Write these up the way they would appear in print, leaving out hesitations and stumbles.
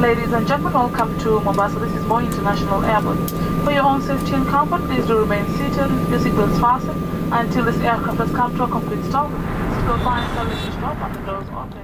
Ladies and gentlemen, welcome to Mombasa. This is Moi International Airport. For your own safety and comfort, please do remain seated with your seatbelts fastened until this aircraft has come to a complete stop. Seatbelt signs are ready to stop and the doors open.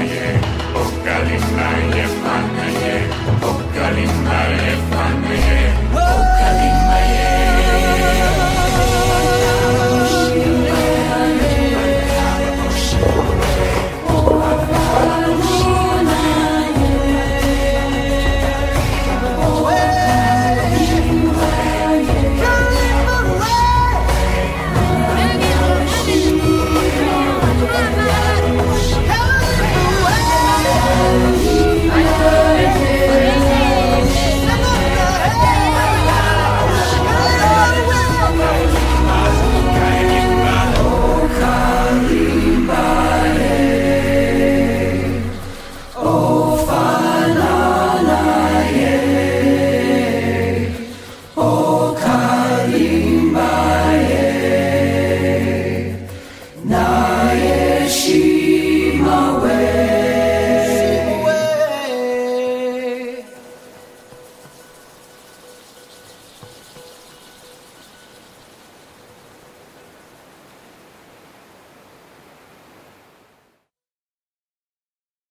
Okalimna je fanaye, okalimna je fanaye.